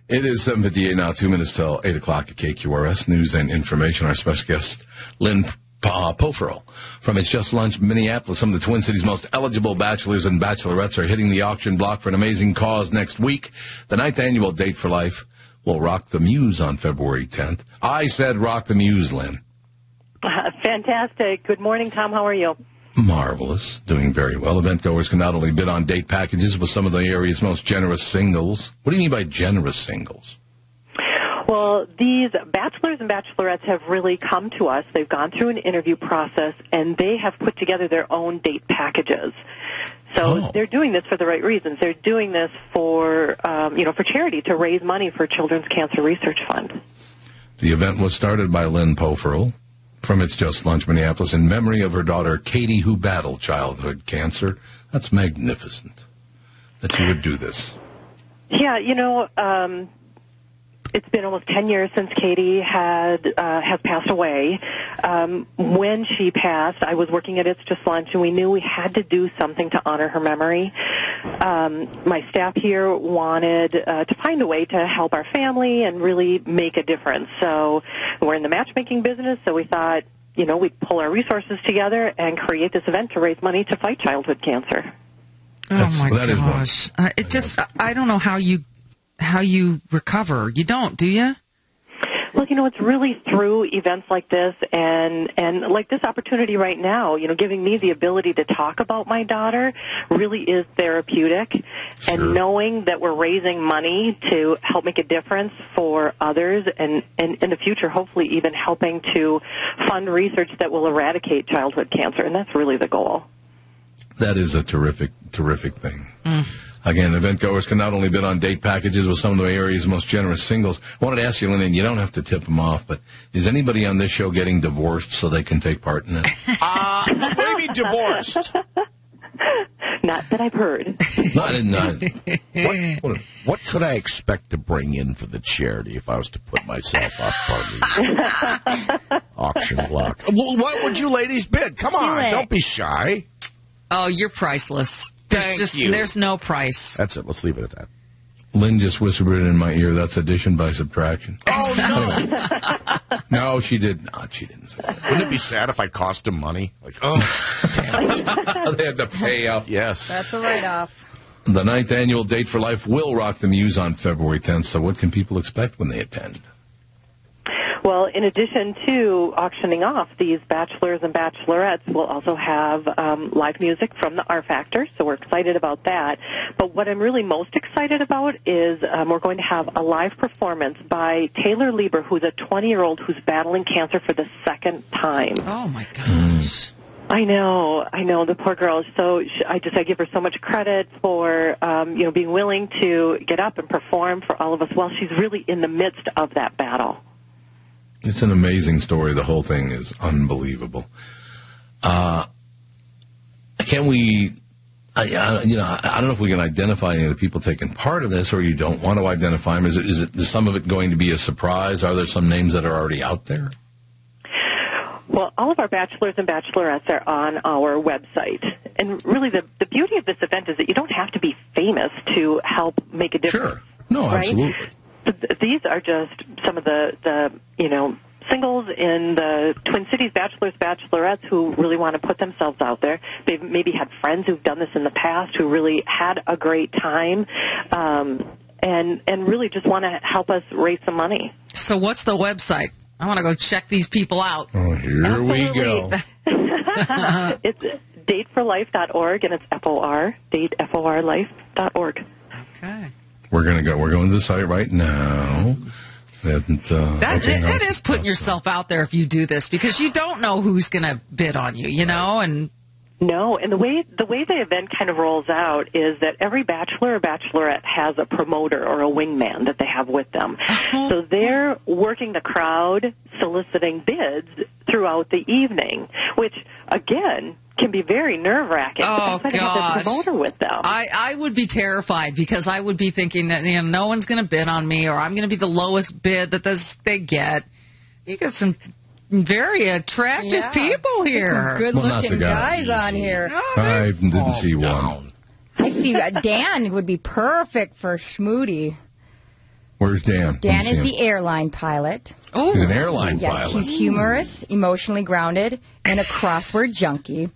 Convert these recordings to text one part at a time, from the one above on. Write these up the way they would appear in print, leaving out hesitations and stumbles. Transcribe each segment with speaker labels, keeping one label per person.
Speaker 1: It is 7:58 now, 2 minutes till 8 o'clock at KQRS. News and information. Our special guest, Lynn Poferl from It's Just Lunch, Minneapolis. Some of the Twin Cities' most eligible bachelors and bachelorettes are hitting the auction block for an amazing cause next week. The 9th annual Date for Life will rock the Muse on February 10th. I said rock the Muse, Lynn.
Speaker 2: Fantastic. Good morning, Tom. How are you?
Speaker 1: Marvelous. Doing very well. Event goers can not only bid on date packages with some of the area's most generous singles. What do you mean by generous singles?
Speaker 2: Well, these bachelors and bachelorettes have really come to us. They've gone through an interview process, and they have put together their own date packages. So they're doing this for the right reasons. They're doing this for, for charity, to raise money for Children's Cancer Research Fund.
Speaker 1: The event was started by Lynn Poferl from It's Just Lunch, Minneapolis, in memory of her daughter, Katie, who battled childhood cancer. That's magnificent that you would do this.
Speaker 2: Yeah, it's been almost 10 years since Katie has passed away. When she passed, I was working at It's Just Lunch, and we knew we had to do something to honor her memory. My staff here wanted to find a way to help our family and really make a difference. So we're in the matchmaking business, so we thought, we'd pull our resources together and create this event to raise money to fight childhood cancer.
Speaker 3: My gosh. I don't know how you recover. You don't, do you?
Speaker 2: Well, it's really through events like this and like this opportunity right now, giving me the ability to talk about my daughter really is therapeutic. Sure. And knowing that we're raising money to help make a difference for others and in the future, hopefully even helping to fund research that will eradicate childhood cancer. And that's really the goal.
Speaker 1: That is a terrific, terrific thing. Again, event goers can not only bid on date packages with some of the area's most generous singles. I wanted to ask you, Lynn, and you don't have to tip them off, but is anybody on this show getting divorced so they can take part in it?
Speaker 4: What do you mean divorced?
Speaker 2: Not that I've heard.
Speaker 4: What could I expect to bring in for the charity if I was to put myself up on the auction block? Well, what would you ladies bid? Come on, don't be shy.
Speaker 3: Oh, you're priceless. There's no price.
Speaker 4: That's it. Let's leave it at that.
Speaker 1: Lynn just whispered it in my ear. That's addition by subtraction.
Speaker 4: Oh, no.
Speaker 1: No, she did not. She didn't say that.
Speaker 4: Wouldn't it be sad if I cost him money?
Speaker 1: Damn it. They had to pay up.
Speaker 4: Yes.
Speaker 5: That's a write-off.
Speaker 1: The 9th annual Date for Life will rock the Muse on February 10th. So what can people expect when they attend?
Speaker 2: Well, in addition to auctioning off these bachelors and bachelorettes, we'll also have live music from the R Factor, so we're excited about that. But what I'm really most excited about is we're going to have a live performance by Taylor Lieber, who's a 20-year-old who's battling cancer for the second time.
Speaker 3: Oh, my gosh.
Speaker 2: I know, the poor girl. So I give her so much credit for, being willing to get up and perform for all of us while she's really in the midst of that battle.
Speaker 1: It's an amazing story. The whole thing is unbelievable. Can we? I don't know if we can identify any of the people taking part of this, or you don't want to identify them. Is some of it going to be a surprise? Are there some names that are already out there?
Speaker 2: Well, all of our bachelors and bachelorettes are on our website. And really the beauty of this event is that you don't have to be famous to help make a difference.
Speaker 1: Sure. No,
Speaker 2: right?
Speaker 1: absolutely.
Speaker 2: These are just some of the singles in the Twin Cities, bachelors, bachelorettes who really want to put themselves out there. They've maybe had friends who've done this in the past who really had a great time and really just want to help us raise some money.
Speaker 3: So what's the website? I want to go check these people out.
Speaker 1: Oh, here we go.
Speaker 2: It's dateforlife.org, and it's FOR, dateforlife.org.
Speaker 3: Okay.
Speaker 1: We're going to the site right now.
Speaker 3: That is putting yourself out there if you do this, because you don't know who's going to bid on you, and
Speaker 2: No, and the way the event kind of rolls out is that every bachelor or bachelorette has a promoter or a wingman that they have with them. So they're working the crowd, soliciting bids throughout the evening, which, again, can be very nerve-wracking.
Speaker 3: Oh,
Speaker 2: gosh. Have a promoter with them.
Speaker 3: I would be terrified, because I would be thinking that no one's going to bid on me, or I'm going to be the lowest bid that they get. You got some very attractive people here.
Speaker 5: Some good-looking guys on here.
Speaker 1: I didn't see one.
Speaker 5: I see Dan would be perfect for Schmoody.
Speaker 1: Where's Dan?
Speaker 5: Dan is the airline pilot.
Speaker 3: Oh,
Speaker 1: he's an airline
Speaker 5: Yes,
Speaker 1: pilot.
Speaker 5: he's humorous, emotionally grounded, and a crossword junkie.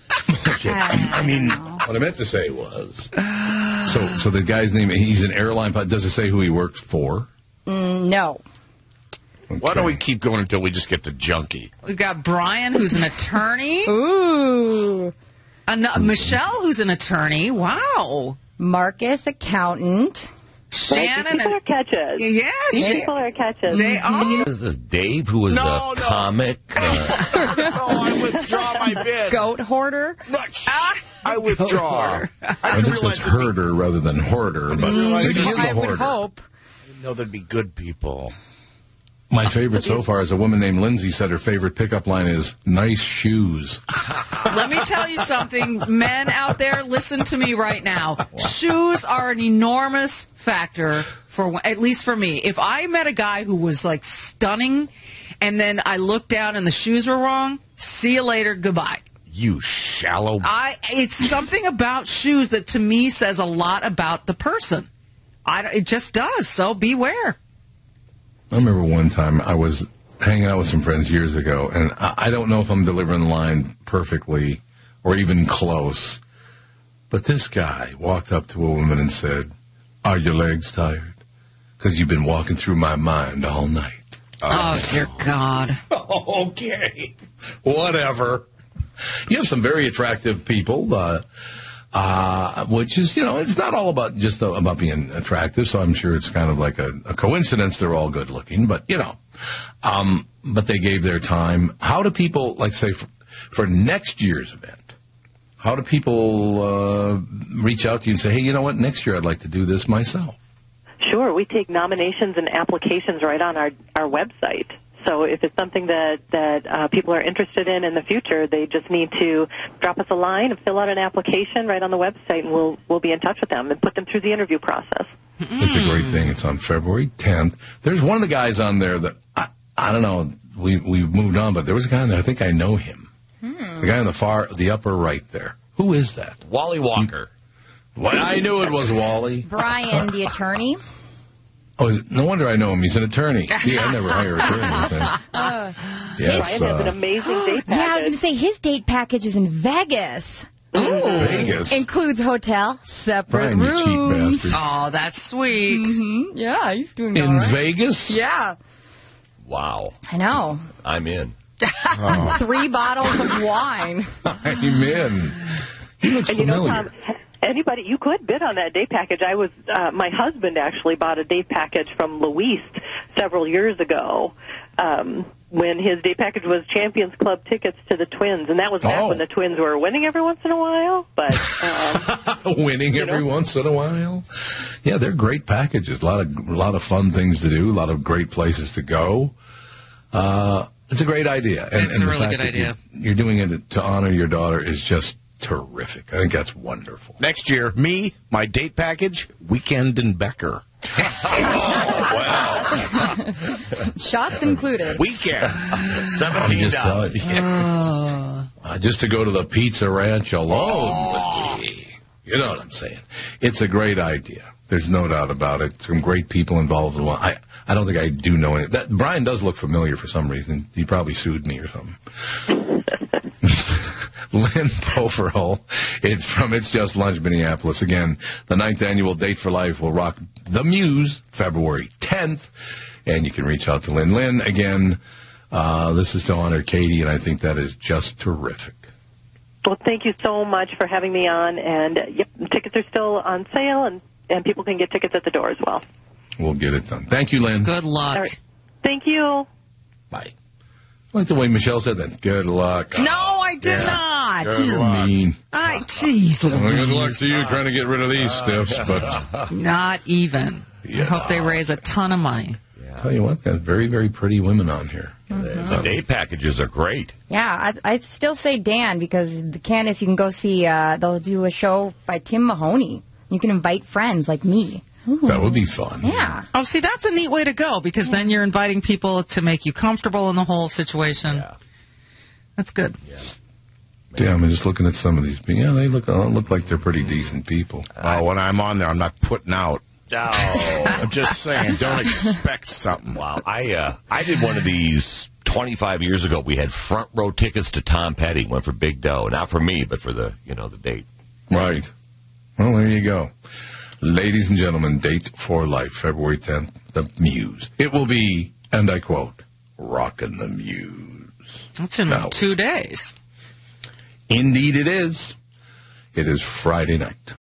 Speaker 1: I mean, what I meant to say was, so the guy's name, he's an airline pilot. Does it say who he works for?
Speaker 5: No.
Speaker 1: Okay.
Speaker 4: Why don't we keep going until we just get to junkie?
Speaker 3: we've got Brian, who's an attorney.
Speaker 5: Ooh.
Speaker 3: Michelle, who's an attorney. Wow.
Speaker 5: Marcus, accountant.
Speaker 3: Shannon.
Speaker 2: People are catches.
Speaker 3: Yeah,
Speaker 2: People are catches.
Speaker 3: they are.
Speaker 4: Is this Dave, who was a comic?
Speaker 1: No, I withdraw my bid.
Speaker 5: Goat hoarder.
Speaker 4: I withdraw.
Speaker 1: I think that's herder rather than hoarder. But maybe he's a
Speaker 5: I would
Speaker 1: hoarder.
Speaker 5: hope.
Speaker 4: I didn't know there'd be good people.
Speaker 1: My favorite so far is a woman named Lindsay said her favorite pickup line is "nice shoes."
Speaker 3: Let me tell you something, men out there, listen to me right now. Shoes are an enormous factor for, at least for me. If I met a guy who was like stunning, and then I looked down and the shoes were wrong, see you later, goodbye.
Speaker 4: You shallow.
Speaker 3: It's something about shoes that to me says a lot about the person. It just does. So beware.
Speaker 1: I remember one time I was hanging out with some friends years ago, and I don't know if I'm delivering the line perfectly or even close, but this guy walked up to a woman and said, "Are your legs tired? Because you've been walking through my mind all night."
Speaker 3: Oh, dear God.
Speaker 1: Okay, whatever. You have some very attractive people, which is, it's not all about just about being attractive, so I'm sure it's kind of like a coincidence they're all good looking, but, but they gave their time. How do people, like, say, for next year's event, how do people reach out to you and say, hey, you know what, next year I'd like to do this myself?
Speaker 2: Sure, we take nominations and applications right on our website. So if it's something that people are interested in the future, they just need to drop us a line and fill out an application right on the website, and we'll be in touch with them and put them through the interview process.
Speaker 1: It's a great thing. It's on February 10th. There's one of the guys on there that, I don't know, we've moved on, but there was a guy on there, I think I know him. The guy on the upper right there. Who is that?
Speaker 4: Wally Walker.
Speaker 1: I knew it was Wally.
Speaker 5: Brian, the attorney.
Speaker 1: Oh, no wonder I know him. He's an attorney. Yeah, I never hire attorneys. Yes,
Speaker 2: Brian has an amazing date package.
Speaker 5: Yeah, I was going to say his date package is in Vegas.
Speaker 1: Vegas.
Speaker 5: Includes hotel, separate
Speaker 1: Brian, you
Speaker 5: rooms.
Speaker 1: cheap bastard.
Speaker 3: Oh, that's sweet.
Speaker 5: Mm-hmm. Yeah, he's doing
Speaker 1: In
Speaker 5: all right.
Speaker 1: Vegas?
Speaker 5: Yeah,
Speaker 4: Wow.
Speaker 5: I know.
Speaker 4: I'm in.
Speaker 5: 3 bottles of wine.
Speaker 1: I'm in. He looks
Speaker 2: And
Speaker 1: familiar.
Speaker 2: Tom, anybody, you could bid on that date package. My husband actually bought a date package from Luis several years ago when his date package was Champions Club tickets to the Twins, and that was back when the Twins were winning every once in a while. But
Speaker 1: winning every once in a while. Yeah, they're great packages. A lot of fun things to do. A lot of great places to go. It's a great idea.
Speaker 3: It's
Speaker 1: and
Speaker 3: a
Speaker 1: the
Speaker 3: really
Speaker 1: fact
Speaker 3: good
Speaker 1: that
Speaker 3: idea.
Speaker 1: You're doing it to honor your daughter is just terrific. I think that's wonderful.
Speaker 4: Next year, me, my date package, weekend in Becker.
Speaker 5: Shots included.
Speaker 4: Weekend.
Speaker 1: I'm just telling you. Just to go to the Pizza Ranch alone would be, you know what I'm saying. It's a great idea. There's no doubt about it. Some great people involved in one. I don't think I do know any. That Brian does look familiar for some reason. He probably sued me or something. Lynn Poferl. It's from It's Just Lunch, Minneapolis. Again, the 9th annual Date for Life will rock the Muse February 10th. And you can reach out to Lynn. Lynn, again, this is to honor Katie, and I think that is just terrific.
Speaker 2: well, thank you so much for having me on. And yep, tickets are still on sale, and people can get tickets at the door as well.
Speaker 1: We'll get it done. Thank you, Lynn.
Speaker 3: Good luck.
Speaker 2: All right. Thank you.
Speaker 1: Bye. I like the way Michelle said that. Good luck.
Speaker 3: No, I did not.
Speaker 1: You're mean.
Speaker 3: Jeez,
Speaker 1: Well, good luck
Speaker 3: Louise.
Speaker 1: to you trying to get rid of these stiffs, but
Speaker 3: Not even.
Speaker 1: Yeah.
Speaker 3: I hope they raise a ton of money.
Speaker 1: tell you what, got very, very pretty women on here.
Speaker 4: The day packages are great.
Speaker 5: Yeah, I'd still say Dan because Candace, you can go see, they'll do a show by Tim Mahoney. You can invite friends like me.
Speaker 1: That would be fun.
Speaker 5: Yeah.
Speaker 3: Oh, see, that's a neat way to go because then you're inviting people to make you comfortable in the whole situation.
Speaker 4: Yeah.
Speaker 3: That's good.
Speaker 1: Yeah, I'm just looking at some of these people. Yeah, they look like they're pretty decent people.
Speaker 4: When I'm on there, I'm not putting out No, I'm just saying, don't expect something.
Speaker 6: Wow, I did one of these 25 years ago. We had front row tickets to Tom Petty. Went for big dough, not for me, but for the the date.
Speaker 1: Right. Well, there you go. Ladies and gentlemen, date for life, February 10th, the Muse. It will be, and I quote, rockin' the Muse.
Speaker 3: That's in 2 days.
Speaker 1: Indeed it is. It is Friday night.